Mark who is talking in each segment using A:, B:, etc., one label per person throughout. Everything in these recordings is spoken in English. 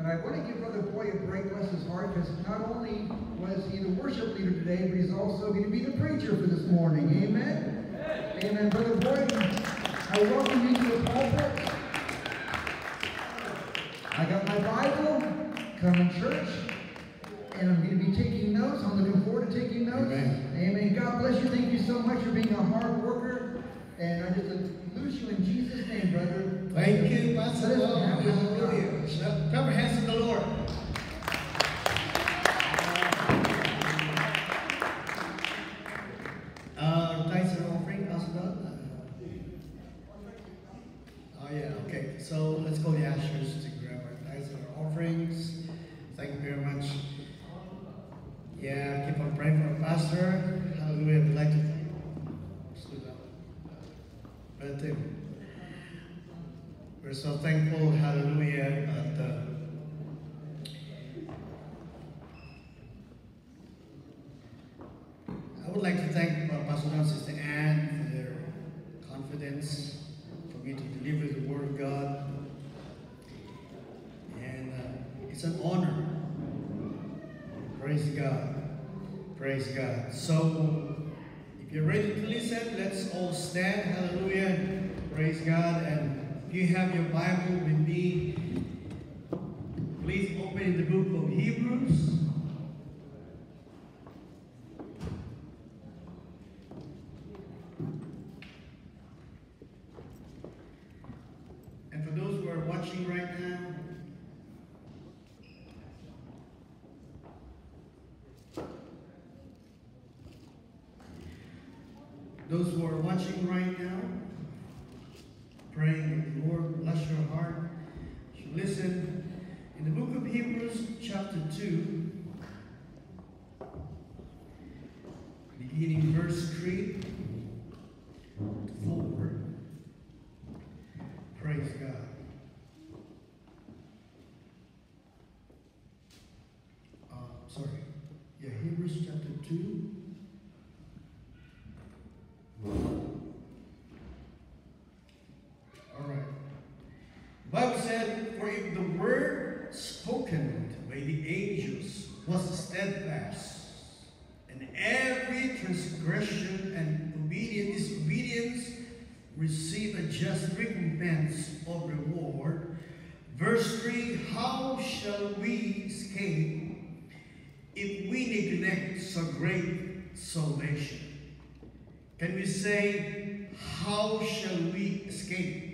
A: But I want to give Brother Boy a break, bless his heart, because not only was he the worship leader today, but he's also going to be the preacher for this morning. Amen? Amen. Brother Boy, I welcome you to the pulpit. I got my Bible, come in church, and I'm going to be taking notes. I'm looking forward to taking notes.
B: Amen.
A: Amen. God bless you. Thank you so much for being a hard worker. And I just loose you in Jesus' name, brother.
B: Thank you, Pastor.
A: Hallelujah.
B: Clap your hands to the Lord. Thanks for offering, Pastor Doug. Oh yeah, okay. So let's go to the ushers to grab our tithes and our offerings. Thank you very much. Yeah, keep on praying for our pastor. Hallelujah. We'd like to stood up. Brother Tim. We're so thankful, hallelujah, that I would like to thank Pastor John and Sister Ann for their confidence for me to deliver the Word of God. And it's an honor. Praise God. Praise God. So, if you're ready to listen, let's all stand. Hallelujah. Praise God. And if you have your Bible with me, please open in the book of Hebrews. And for those who are watching right now, praying that the Lord bless your heart. You listen in the book of Hebrews, chapter 2, beginning verse 3 to 4. Praise God. Hebrews chapter 2. All right. The Bible said, "For if the word spoken by the angels was steadfast, and every transgression and disobedience receive a just recompense of reward." Verse 3, "How shall we escape if we neglect so great salvation?" Can we say, "How shall we escape?"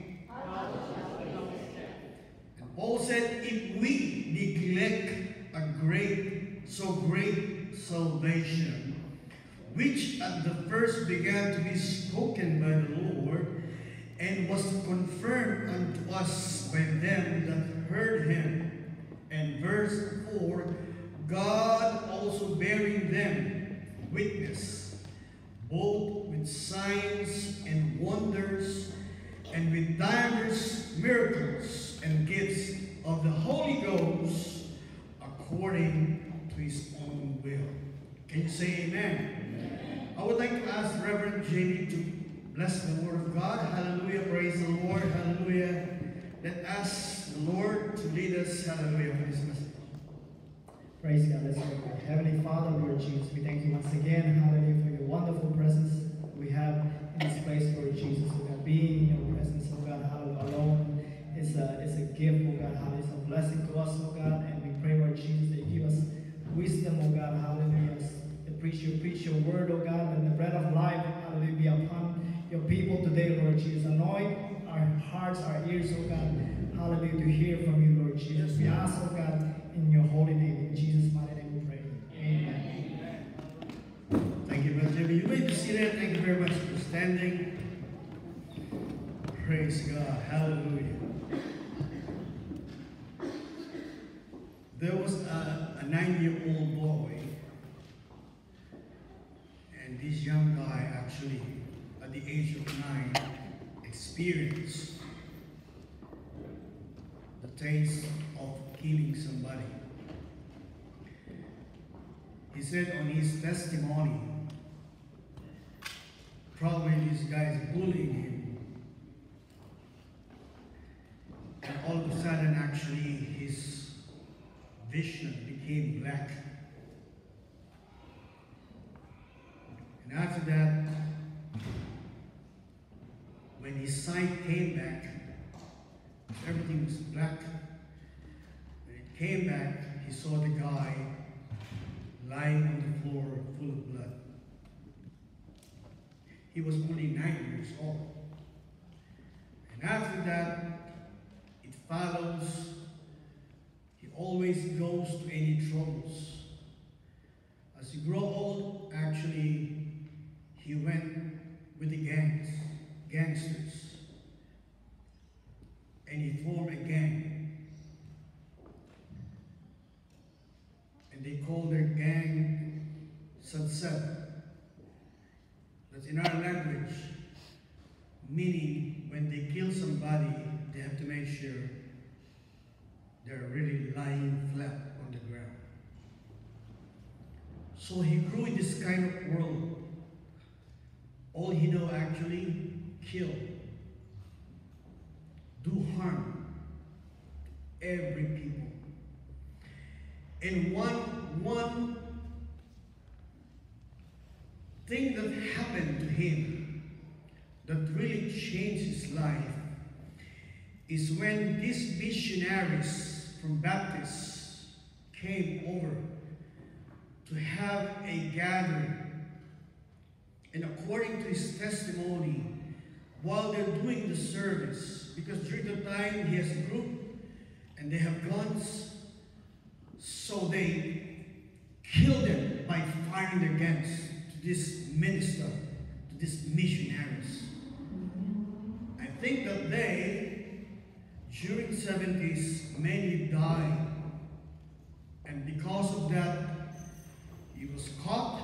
B: And Paul said, if we neglect so great salvation, which at the first began to be spoken by the Lord, and was confirmed unto us by them that heard him. And verse 4, God also bearing them witness, both with signs and wonders, and with divers miracles and gifts of the Holy Ghost, according to his own will. Can you say amen? Amen. I would like to ask Reverend Jamie to bless the word of God. Hallelujah. Praise the Lord. Hallelujah. Let us, the Lord, to lead us. Hallelujah. For this message.
C: Praise God. Let's pray. Heavenly Father, Lord Jesus, we thank you once again, hallelujah, for your wonderful presence we have in this place, Lord Jesus. Oh God, being in your presence, oh God, hallelujah, alone is a gift, oh God, hallelujah, it's a blessing to us, oh God, and we pray, Lord Jesus, that you give us wisdom, oh God, hallelujah, to preach your word, oh God, and the bread of life, hallelujah, be upon your people today, Lord Jesus. Anoint our hearts, our ears, oh God, hallelujah, to hear from you, Lord Jesus. We ask, oh God, in your holy name, in Jesus' mighty name we pray. Amen.
B: Thank you, Brother Jimmy. You may be seated. Thank you very much for standing. Praise God. Hallelujah. There was a 9-year-old boy, and this young guy actually, at the age of 9, experienced the taste of killing somebody. He said on his testimony, probably this guy is bullying him, and all of a sudden actually his vision became black. And after that, when his sight came back, everything was black. When it came back, he saw the guy lying on the floor full of blood. He was only 9 years old. And after that, it follows, he always goes to any troubles. As he grew old, actually, he went with the gangsters. And he formed a gang. And they call their gang Sadsad. That's in our language, meaning when they kill somebody, they have to make sure they're really lying flat on the ground. So he grew in this kind of world. All he know actually, kill, do harm to every people. And one thing that happened to him that really changed his life is when these missionaries from Baptists came over to have a gathering. And according to his testimony, while they're doing the service, because during the time he has a group and they have guns, so they kill them by firing their guns to this minister, to these missionaries. I think that they, during 70s, many died. And because of that, he was caught.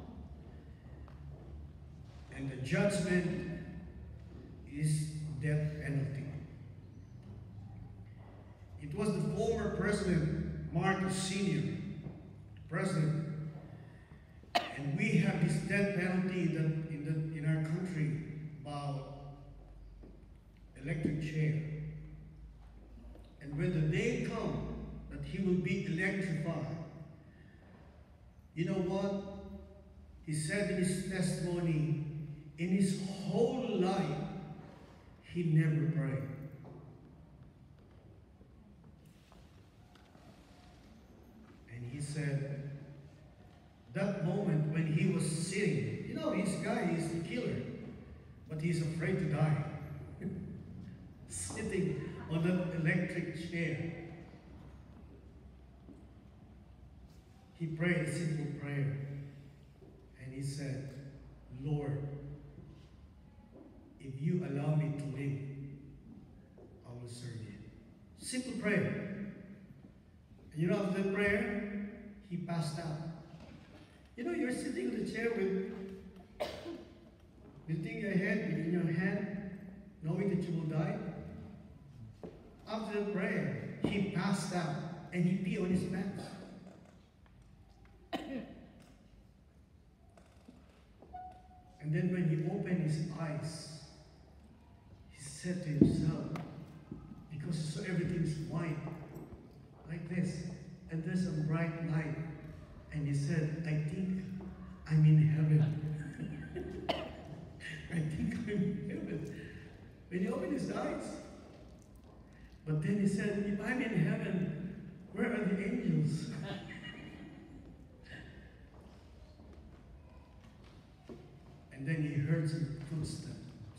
B: And the judgment is death penalty. It was the former President Marcos Sr., president, and we have this death penalty that in our country about electric chair. And when the day comes that he will be electrified, you know what? He said in his testimony, in his whole life, he never prayed. And he said, that moment when he was sitting, you know, this guy is a killer, but he's afraid to die. Sitting on that electric chair. He prayed a simple prayer. And he said, Lord, if you allow me to live, I will serve you. Simple prayer. And you know, after that prayer, he passed out. You know, you're sitting on the chair with your head in your hand, knowing that you will die. After the prayer, he passed out and he peed on his pants. And then when he opened his eyes, he said to himself, because he saw everything's white, like this, and there's a bright light, and he said, I think I'm in heaven. I think I'm in heaven. When he opened his eyes, but then he said, if I'm in heaven, where are the angels? And then he heard some footsteps.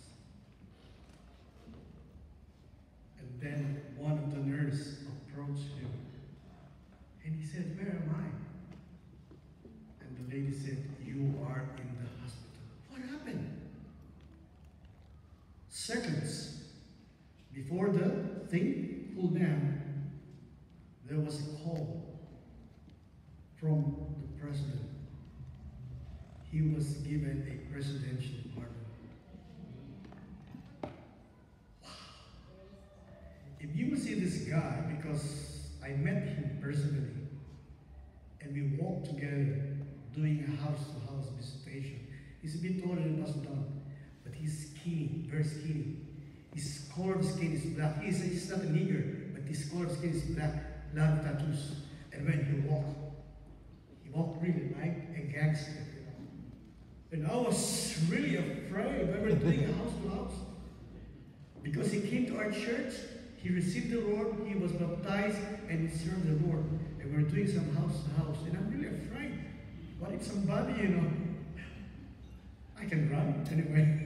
B: And then one of the nurses approached him. And he said, where am I? And the lady said, you are in the hospital. What happened? Seconds before the thing cooled down, there was a call from the president. He was given a presidential pardon. Wow. If you will see this guy, because I met him personally, and we walked together doing a house-to-house visitation. He's a bit taller than Pastor Don, but he's skinny, very skinny. His color of skin is black. He's not a nigger, but his color of skin is black. A lot of tattoos. And when he walked really like a gangster. And I was really afraid when we were doing house to house. Because he came to our church, he received the Lord, he was baptized, and he served the Lord. And we were doing some house to house. And I'm really afraid. What if somebody, I can run anyway.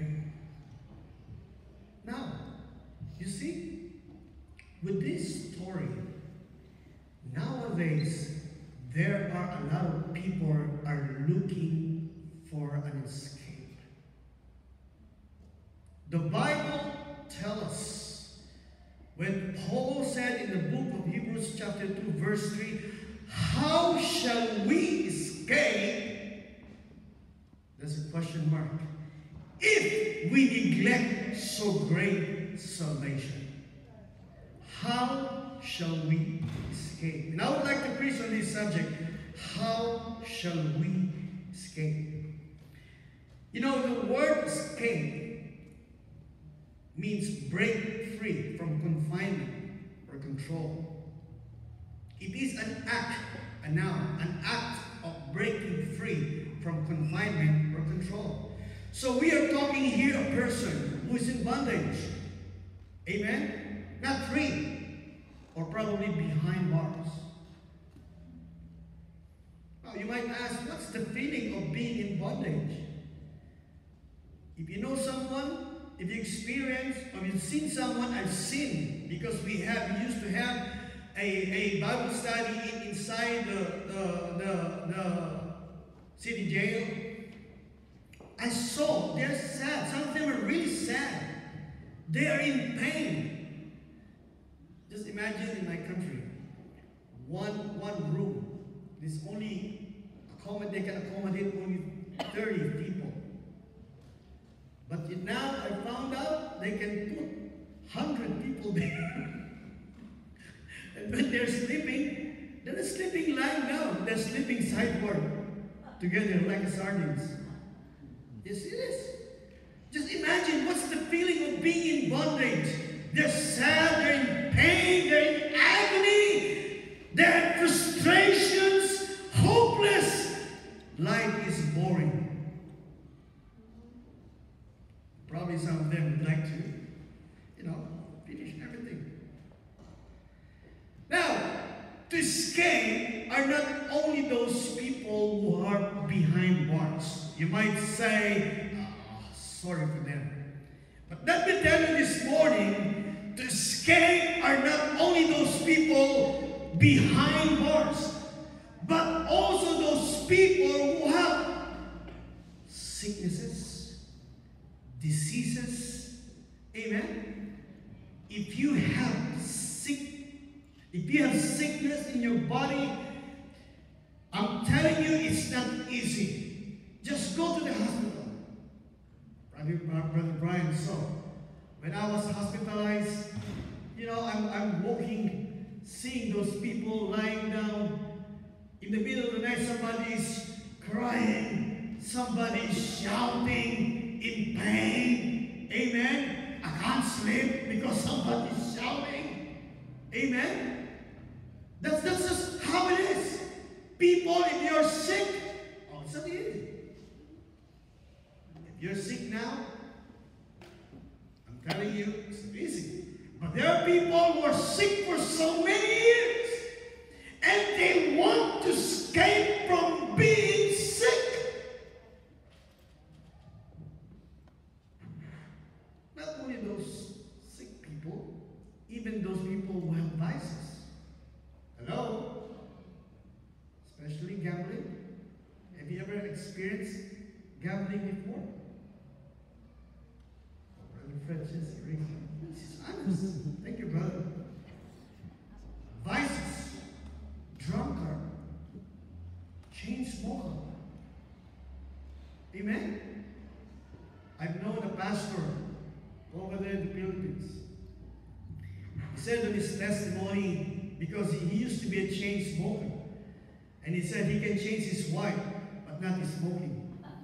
B: Now, you see, with this story, nowadays, there are a lot of people are looking for an escape. The Bible tells us, when Paul said in the book of Hebrews chapter 2 verse 3, how shall we escape? There's a question mark. If we neglect so great salvation, how shall we escape? And I would like to preach on this subject. How shall we escape? The word escape means break free from confinement or control. It is an act, a noun, an act of breaking free from confinement or control. So we are talking here a person who is in bondage. Amen? Not free, or probably behind bars. Now you might ask, what's the feeling of being in bondage? If you know someone, if you experience, or you've seen someone, I've seen, because we used to have a Bible study inside the city jail. I saw, they're sad. Some of them are really sad. They are in pain. Just imagine in my country, one room. They can accommodate only 30 people. But now I found out they can put 100 people there. And when they're not sleeping lying down. They're sleeping sideward together like sardines. You see this? Just imagine what's the feeling of being in bondage. They're sad, they're in pain, they're in agony, they're in frustrations, hopeless. Life is boring. Probably some of them would like to, finish everything. Now, to escape are not only those people who are behind bars. You might say, sorry for them. But let me tell you this morning, to escape are not only those people behind bars, but also those people who have sicknesses, diseases. Amen? If you have sickness in your body, I'm telling you, it's not easy. Just go to the hospital. Brother Brian saw. When I was hospitalized, I'm walking, seeing those people lying down. In the middle of the night, somebody's crying, somebody's shouting in pain. Amen? I can't sleep because somebody's shouting. Amen? That's just how it is. People, if you're sick, it's not easy. If you're sick now, I'm telling you, it's not easy. But there are people who are sick for so many years, and they want to escape from being sick. Not only those sick people, even those people who have vices. Hello? Especially gambling. Have you ever experienced gambling before? Brother Fred says this is honest. Thank you, brother. Vices, drunkard, chain smoker. Amen? I've known a pastor over there in the Philippines. He said in his testimony, because he used to be a chain smoker, and he said he can change his wife, but not his smoking.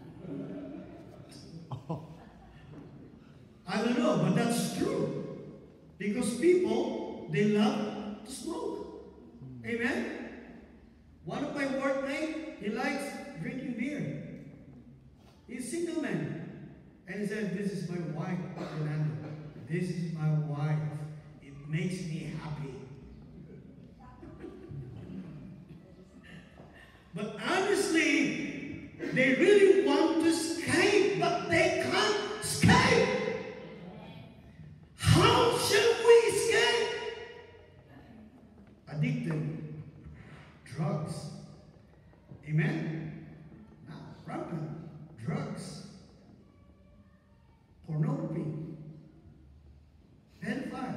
B: I don't know, but that's true. Because people, they love to smoke. Amen? He likes drinking beer. He's a single man. And he said, this is my wife, Fernando. This is my wife. It makes me happy. But honestly, they really want to escape, but they can't escape. How should we escape? Addicted, drugs. Amen? Now, rampant drugs, pornography, pedophile.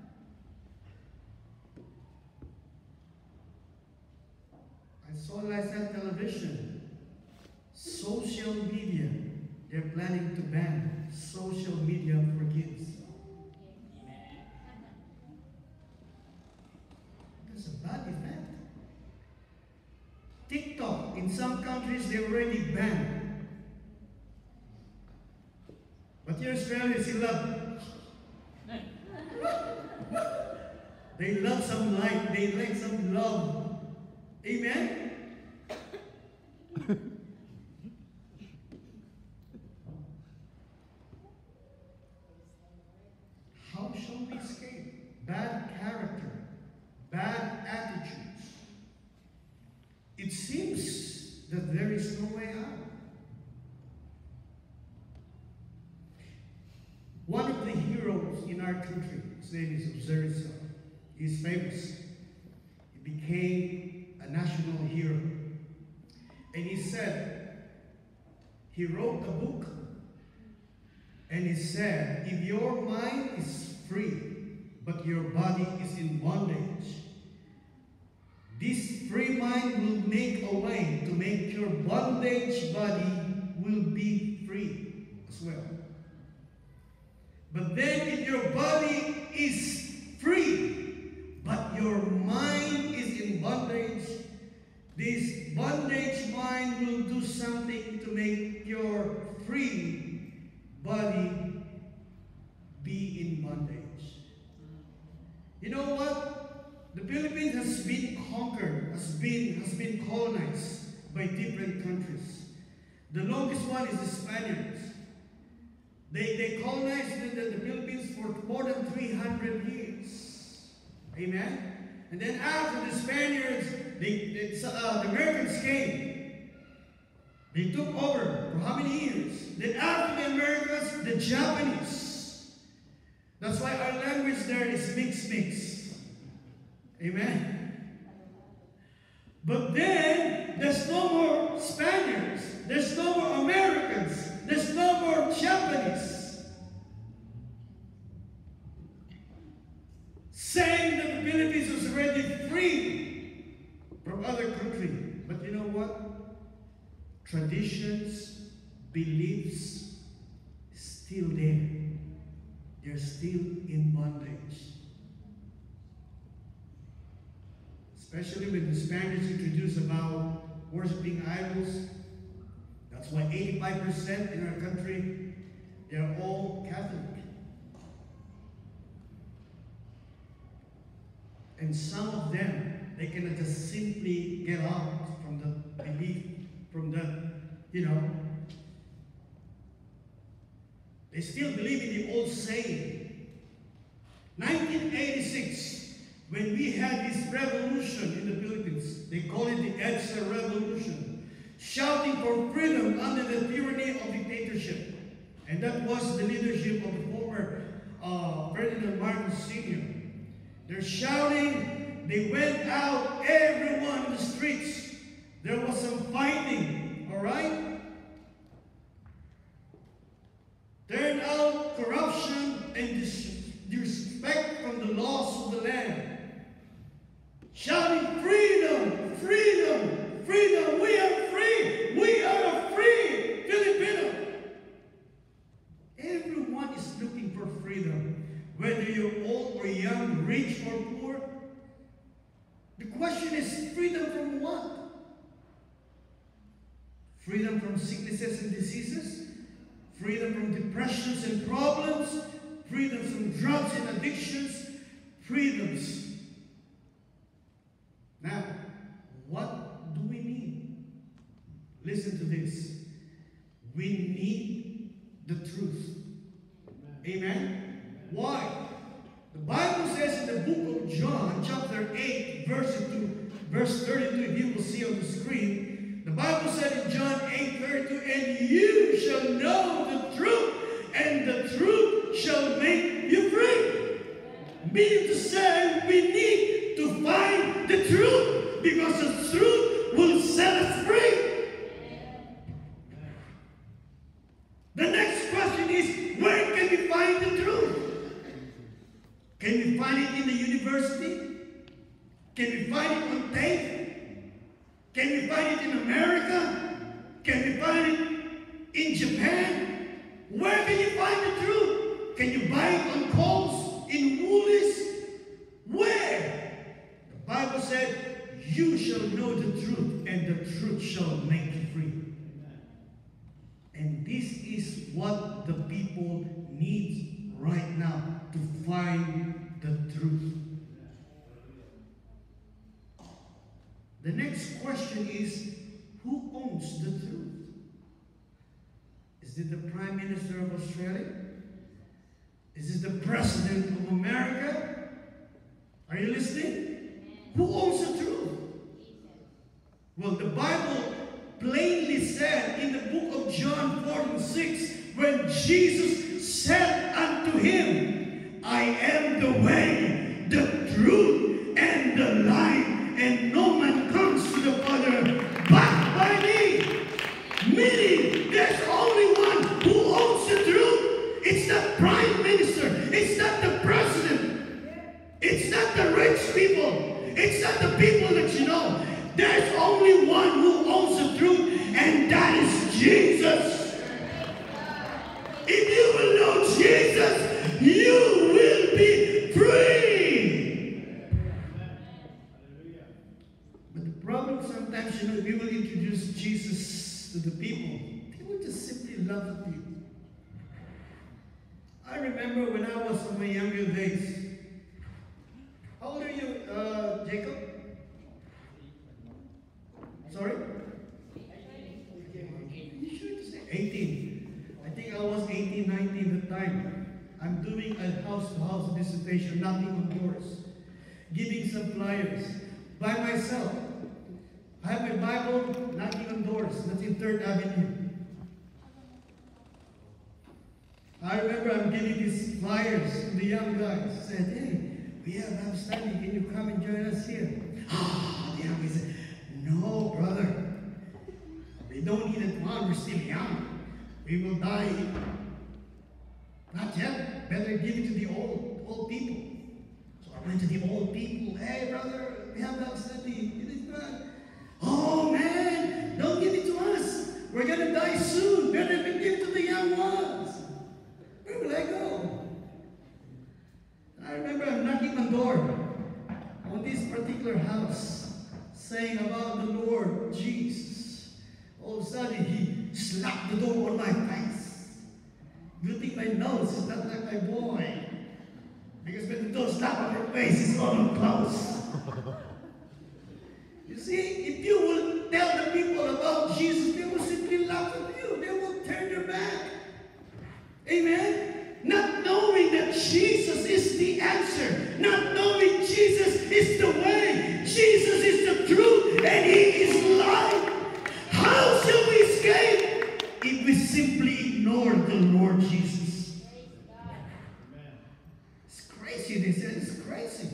B: I saw last night television, social media. They're planning to ban social media for kids. That's a bad effect. TikTok, in some countries, they already banned. But here in Australia, they love. They love some light. They like some love. Amen? How shall we escape bad character, bad attitudes? It seems that there is no way out. One of the heroes in our country, his name is Ozariso. He's famous. He became a national hero. And he said, he wrote a book, and he said, if your mind is free, but your body is in bondage, this free mind will make a way to make your bondage body will be free as well. But then if your body is free, but your mind is in bondage, this bondage mind will do something to make your free body be in bondage. You know what? The Philippines has been conquered, has been colonized by different countries. The longest one is the Spaniards. They colonized the Philippines for more than 300 years. Amen? And then after the Spaniards, the Americans came. They took over for how many years? Then after the Americans, the Japanese. That's why our language there is mix. Amen? But then, there's no more Spaniards. There's no more Americans. There's no more Japanese. Saying that the Philippines was already free from other countries. But you know what? Traditions, beliefs, still there. They're still in bondage. Especially when the Spaniards introduced about worshiping idols. That's why 85% in our country, they're all Catholic. And some of them, they cannot just simply get out from the belief, from the, they still believe in the old saying. 1986, when we had this revolution in the Philippines, they call it the EDSA Revolution, shouting for freedom under the tyranny of dictatorship. And that was the leadership of the former Ferdinand Marcos Sr. They're shouting, they went out, everyone in the streets. There was some fighting, all right? Turned out corruption and disrespect from the laws of the land. Shouting, freedom, freedom, freedom, we are free, we are a free Filipino. Everyone is looking for freedom, whether you're old or young, rich or poor. The question is, freedom from what? Freedom from sicknesses and diseases? Freedom from depressions and problems? Freedom from drugs and addictions? Freedoms. Now, what do we need? listen to this. We need the truth. Amen? Why? The Bible says in the book of John, chapter 8, verse 32, if you will see on the screen, the Bible said in John 8:32, and you shall know the truth, and the truth shall make you free. Meaning to say, we need to find the truth, because the truth will set us free. The next question is, where can we find the truth? Can we find it in the university? Can we find it on tape? Can we find it in America? Can we find it in Japan? Where can you find the truth? Can you buy it on Kohl's, in Woolies? Where? The Bible said, you shall know the truth, and the truth shall make you free. And this is what the people need right now, to find the truth. The next question is, who owns the truth? Is it the Prime Minister of Australia? Is it the President of America? Are you listening? Who owns the truth? Well, the Bible plainly said in the book of John 14:6, when Jesus said unto him, I am the way, the truth, and the life, and no man comes to the Father but by me. Meaning, there's only one who owns the truth. It's not Prime Minister. It's not the President. It's not the rich people. It's not the people that you know. There's only one who owns the truth, and that is Jesus. If you will know Jesus, you will be free. But the problem sometimes, we will introduce Jesus to the people. They will just simply love the people. I remember when I was in my younger days. How old are you, Jacob? Sorry? You sure to say 18? I think I was 18, 19 at the time. I'm doing a house-to-house visitation, knocking on doors, giving some flyers by myself. I have my Bible, knocking on doors. That's in 3rd Avenue. I remember I'm giving these flyers to the young guys. I said, hey, we have Bible study. Can you come and join us here? The young guys said, no, brother. We don't need it while we're still young. We will die. Not yet. Better give it to the old people. So I went to the old people. Hey, brother, we have Bible study. It is good. Oh, man, don't give it to us. We're going to die soon. Better give it to the young ones. Where will I go? I remember I'm knocking on the door on this particular house, saying about the Lord Jesus. All of a sudden, he slapped the door on my face. Good thing my nose is not like my boy. Because when the door slapped on your face, it's all close. You see, if you will tell the people about Jesus, they will simply laugh at you. They will turn their back. Amen? Not knowing that Jesus is the answer. Not knowing Jesus is the way. Jesus is the truth. And He is life. How shall we escape if we simply ignore the Lord Jesus? It's crazy. They said it's crazy.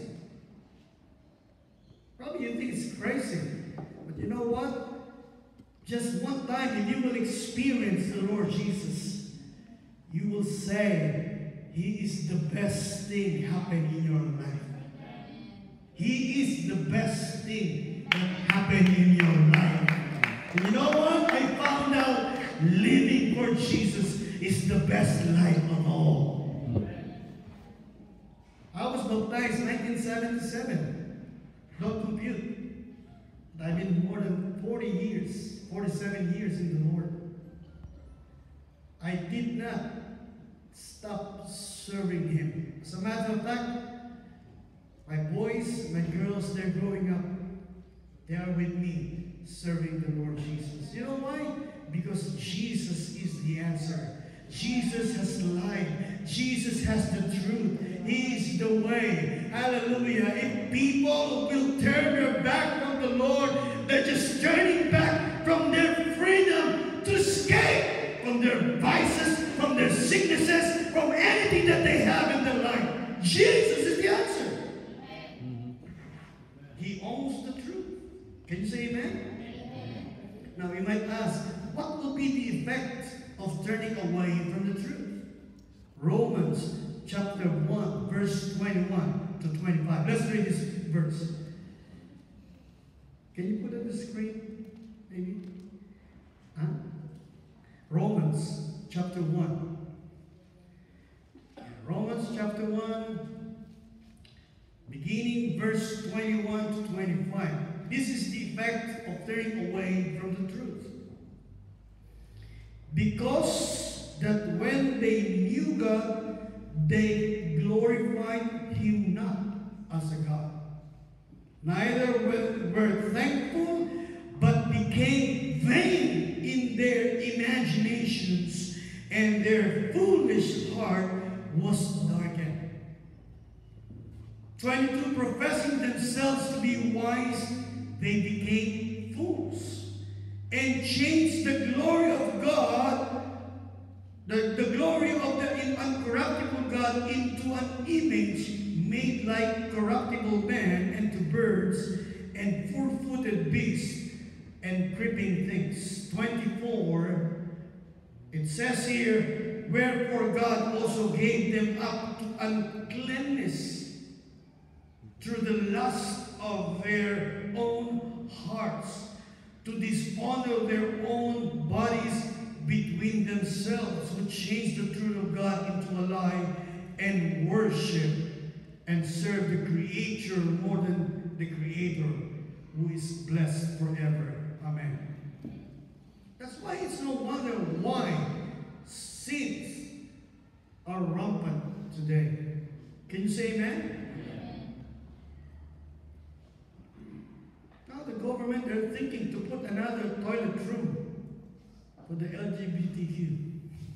B: Probably you think it's crazy. But you know what? Just one time, if you will experience the Lord Jesus, you will say, He is the best thing happened in your life. He is the best thing that happened in your life. And you know what? I found out living for Jesus is the best life of all. I was baptized in 1977. Don't compute. I've been more than 40 years, 47 years in the Lord. I did not stop serving Him. As a matter of fact, my boys, my girls, they're growing up. They are with me. serving the Lord Jesus. You know why? Because Jesus is the answer. Jesus has life. Jesus has the truth. He is the way. Hallelujah. If people will turn their back on the Lord, they're just turning back from their freedom to escape from their vices, from their sicknesses, from anything that they have in their life. Jesus is the answer. He owns the truth. Can you say amen? Now you might ask, what will be the effect of turning away from the truth? Romans chapter 1, verse 21 to 25. Let's read this verse. Can you put it on the screen, maybe? Huh? Romans chapter 1. Romans chapter 1, beginning verse 21 to 25. This is the effect of turning away from the truth. Because that when they knew God, they glorified Him not as a God. Neither were thankful, but became vain in their imaginations, and their foolish heart was darkened. 22, professing themselves to be wise, they became fools, and changed the glory of God, the glory of the uncorruptible God, into an image made like corruptible man, and to birds, and four-footed beasts, and creeping things. 24, it says here, wherefore God also gave them up to uncleanness through the lust of their own hearts, to dishonor their own bodies between themselves, who changed the truth of God into a lie, and worship and serve the Creator more than the Creator, who is blessed forever. Amen. That's why it's no wonder why sins are rampant today. Can you say amen? Now the government, they're thinking to put another toilet room for the LGBTQ.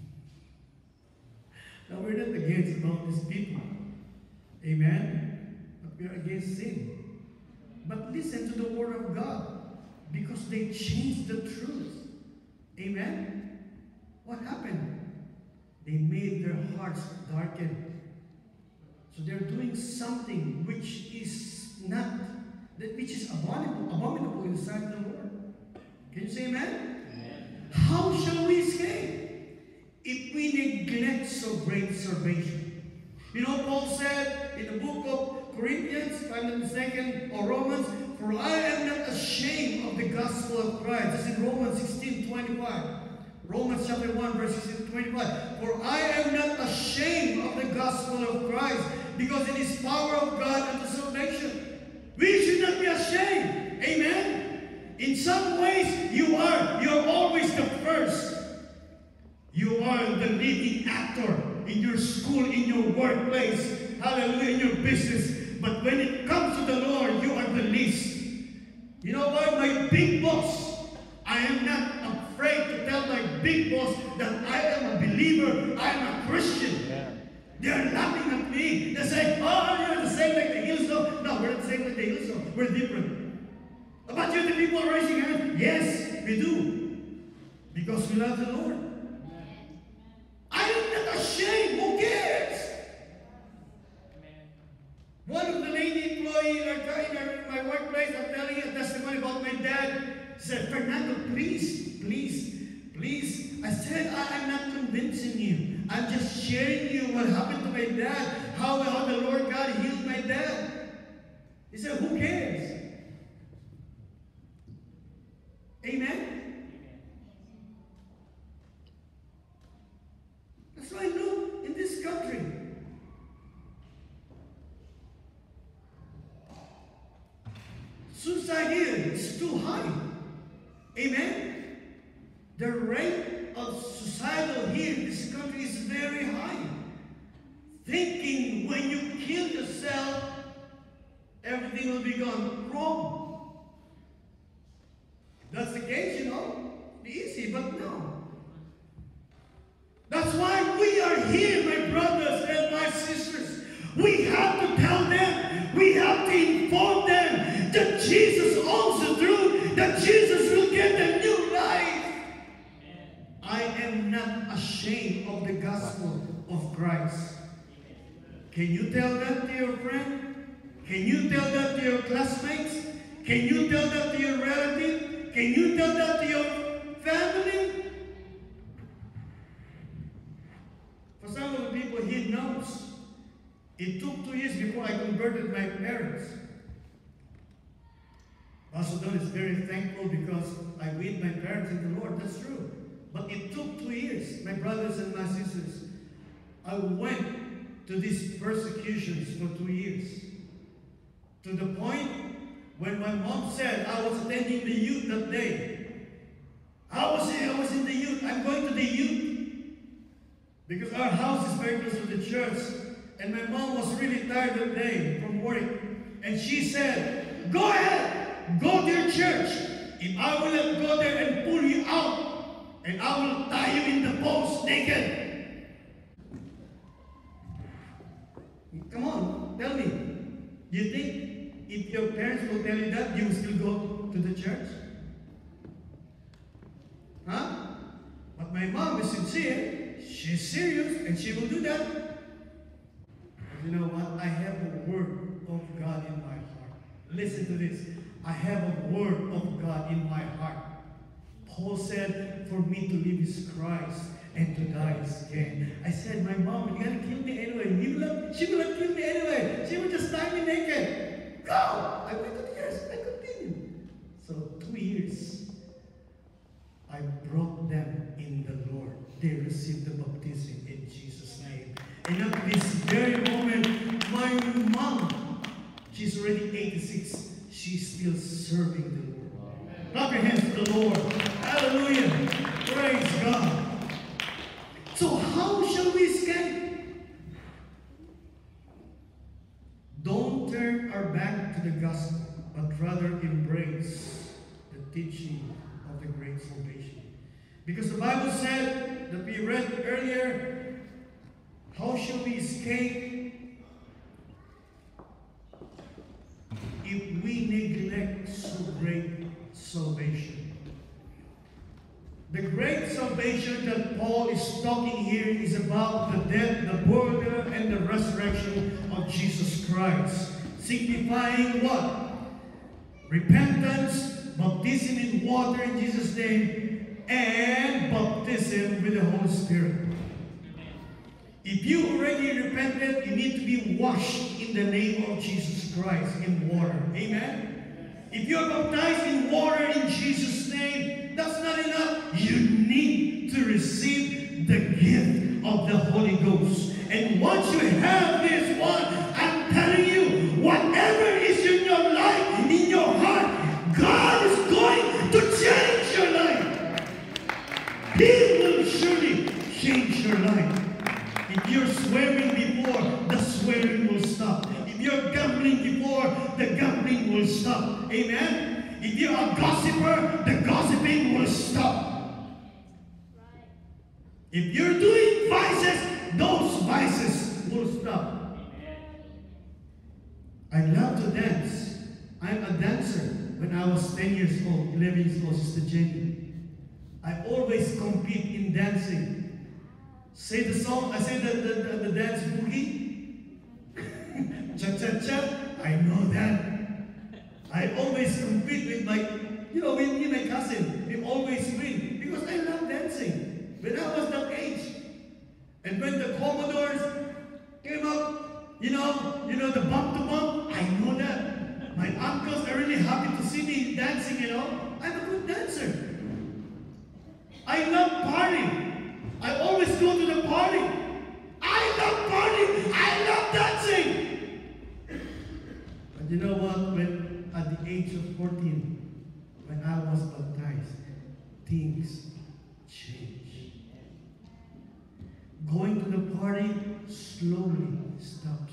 B: Now we're not against about these people. Amen? But we are against sin. But listen to the word of God, because they changed the truth. Amen? What happened? They made their hearts darken. So they're doing something which is not, which is abominable in the sight of the Lord. Can you say amen? Amen. How shall we escape if we neglect so great salvation? You know, Paul said in the book of Corinthians, if I'm not mistaken, or Romans, for I am not ashamed of the gospel of Christ. This is Romans 16:25. Romans chapter 1, verse 16-25. For I am not ashamed of the gospel of Christ, because it is power of God unto salvation. We should not be ashamed. Amen? In some ways, you're always the first. You are the leading actor in your school, in your workplace, hallelujah, in your business. But when it comes to the Lord, you are the least. You know what? My big boss, I am not afraid to tell my big boss that I am a believer, I am a Christian. Yeah. They are laughing at me. They say, oh, you're the same like the Hillsong. No, we're not the same like the Hillsong. We're different. But you're the people raising hands. Yes, we do. Because we love the Lord. I am not ashamed. Who cares? One of the lady employees in my workplace, I'm telling you a testimony about my dad. She said, Fernando, please. I said, I am not convincing you. I'm just sharing you what happened to my dad, how the Lord God healed my dad. He said, who cares? Amen? That's why look, in this country, suicide here is too high. Amen? The rate of suicidal here in this country is very high. Thinking when you kill yourself, everything will be gone wrong. We have to tell them, we have to inform them that Jesus owns the truth, that Jesus will get a new life. I am not ashamed of the gospel of Christ. Can you tell that to your friend? Can you tell that to your classmates? Can you tell that to your relative? Can you tell that to your family? For some of the people, he knows. It took 2 years before I converted my parents. Pastor Don is very thankful because I lead my parents in the Lord. That's true. But it took 2 years, my brothers and my sisters. I went to these persecutions for 2 years. To the point when my mom said, I was attending the youth that day. I was in the youth. I'm going to the youth. Because our house is very close to the church. And my mom was really tired that day from work. And she said, go ahead, go to your church. If I will not go there and pull you out, and I will tie you in the post naked. Come on, tell me. Do you think if your parents will tell you that, you will still go to the church? Huh? But my mom is sincere. She's serious, and she will do that. But you know what? I have a word of God in my heart. Listen to this. I have a word of God in my heart. Paul said, for me to live is Christ, and to die is gain. I said, my mom, you're going to kill me anyway. She will not kill me anyway. She will just tie me naked. Go! I went to years. I continued. So 2 years, I brought them in the Lord. They received the baptism in Jesus' name. And at this very moment, my mom, she's already 86. She's still serving the Lord. Clap your hands to the Lord. Hallelujah. Praise God. So how shall we escape? Don't turn our back to the gospel, but rather embrace the teaching of the great salvation. Because the Bible said that we read earlier, how shall we escape if we neglect so great salvation? The great salvation that Paul is talking here is about the death, the burial, and the resurrection of Jesus Christ. Signifying what? Repentance, baptism in water in Jesus' name, and baptism with the Holy Spirit. If you already repented, you need to be washed in the name of Jesus Christ in water. Amen? If you are baptized in water in Jesus' name, that's not enough. You need to receive the gift of the Holy Ghost. And once you have this one, I'm telling you, whatever is in your life, in your heart, God is going to change your life. He will surely change your life. If you're swearing before, the swearing will stop. If you're gambling before, the gambling will stop. Amen? If you're a gossiper, the gossiping will stop. If you're doing vices, those vices will stop. I love to dance. I'm a dancer. When I was 10 years old, 11 years old, Sister Jenny, I always compete in dancing. Say the song, I say the dance boogie. Cha-cha-cha, I know that. I always compete with my, with me and my cousin. We always win because I love dancing. When I was that age. And when the Commodores came up, the bump to bump, I know that. My uncles are really happy to see me dancing, I'm a good dancer. I love partying. I always go to the party. I love partying. I love dancing. But you know what? When at the age of 14, when I was baptized, things changed. Going to the party slowly stops.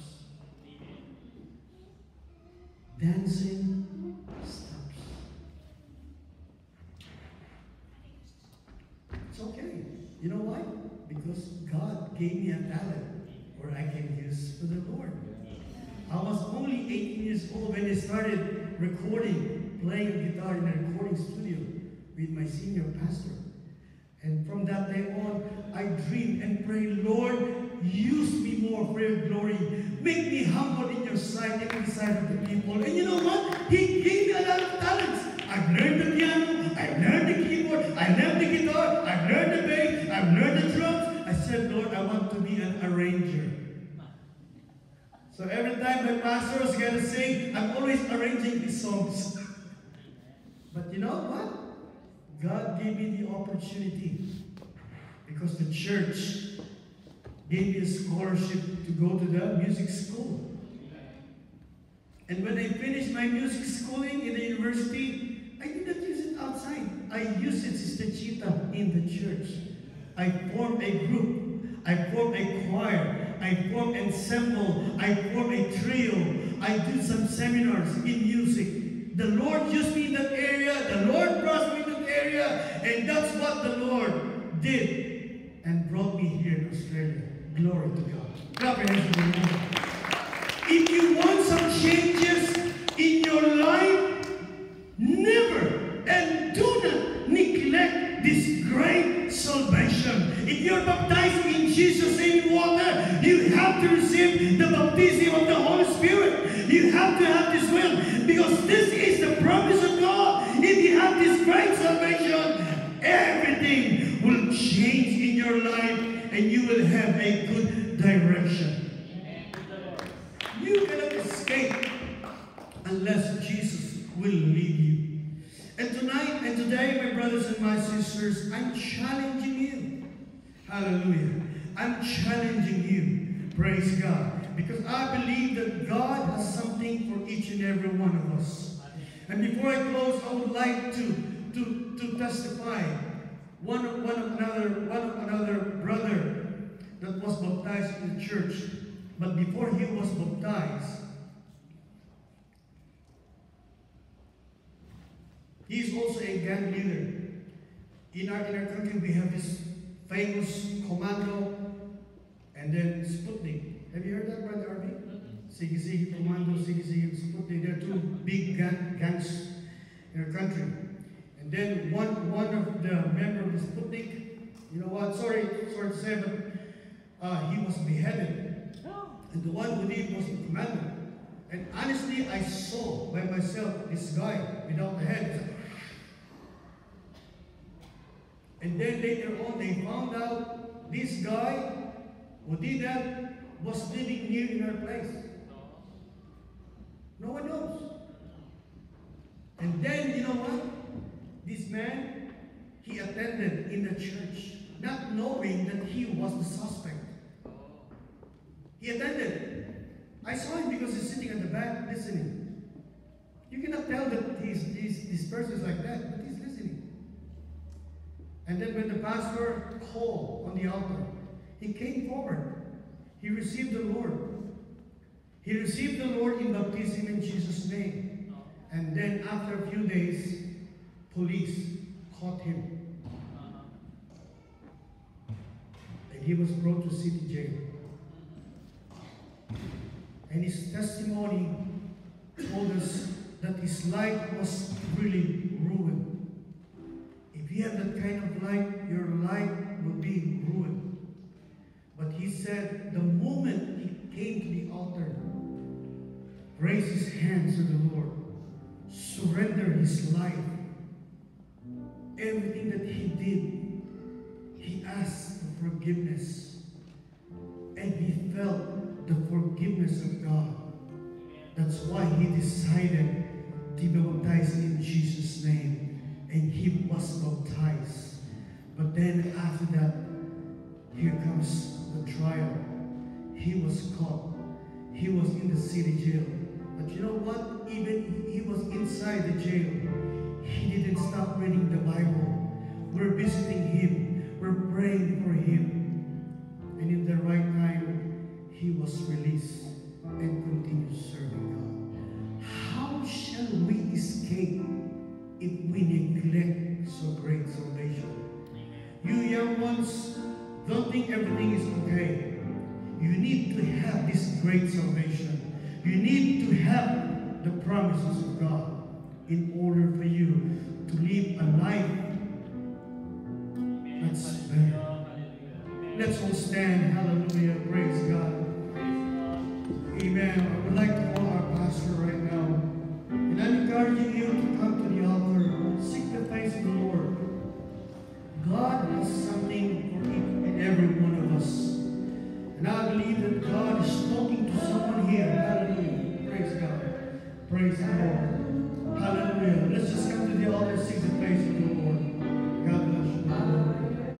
B: Dancing stops. It's okay. You know why? Because God gave me a talent where I can use for the Lord. I was only 18 years old when I started recording, playing guitar in a recording studio with my senior pastor. And from that day on, I dream and pray, Lord, use me more for your glory. Make me humble in your sight and in the sight of the people. And you know what? He gave me a lot of talents. I've learned the piano, I've learned the keyboard, I learned the guitar, I've learned the bass, I've learned the drums. I said, Lord, I want to be an arranger. So every time my pastor was going to sing, I'm always arranging his songs. But you know what? God gave me the opportunity because the church gave me a scholarship to go to the music school. And when I finished my music schooling in the university, I did not use it outside. I used it, Sister Chita, in the church. I formed a group. I formed a choir. I formed an ensemble. I formed a trio. I did some seminars in music. The Lord used me in that area. The Lord brought me in that area. And that's what the Lord did and brought me here in Australia. Glory to God. Clap your hands to the Lord. If you want some changes in your life, never and do not neglect this great salvation. If you're baptized in Jesus' name in water, you have to receive the baptism of the Holy Spirit. You have to have this will, because this is the promise of God. If you have this great salvation, everything will change in your life and you will have a good direction. You cannot escape unless Jesus will lead you. And tonight and today, my brothers and my sisters, I'm challenging you. Hallelujah. I'm challenging you. Praise God. Because I believe that God has something for each and every one of us. And before I close, I would like to testify. One of another brother that was baptized in the church. But before he was baptized, he is also a gang leader. In our country, we have this famous Commando and then Sputnik. Have you heard that, Brother Arby? Sige Sige Commando, Sige Sige Sputnik. They're two big gangs in our country. And then one of the members of the Sputnik, you know what? Sorry to say, but he was beheaded. And the one who did was the commander. And honestly, I saw by myself this guy without the head. And then later on, they found out this guy who did that was living near in our place. No one knows. And then, you know what? This man, he attended in the church, not knowing that he was the suspect. He attended. I saw him because he's sitting at the back listening. You cannot tell that this person is like that, but he's listening. And then when the pastor called on the altar, he came forward. He received the Lord. He received the Lord in baptism in Jesus' name. And then after a few days, police caught him. And he was brought to city jail. And his testimony told us that his life was really ruined. If you have that kind of life, your life will be ruined. But he said the moment he came to the altar, raised his hands to the Lord, surrendered his life, everything that he did, he asked for forgiveness. And he felt the forgiveness of God. That's why he decided to be baptized in Jesus' name. And he was baptized. But then after that, here comes the trial. He was caught. He was in the city jail. But you know what? Even he was inside the jail, he didn't stop reading the Bible. We're visiting him. We're praying for him. And in the right time, he was released and continued serving God. How shall we escape if we neglect so great salvation? You young ones, don't think everything is okay. You need to have this great salvation. You need to have the promises of God in order for you to live a life that's better. Let's all stand. Hallelujah. Praise God. Amen. I would like to call our pastor right now. And I'm encouraging you to come to the altar. Seek the face of the Lord. God has something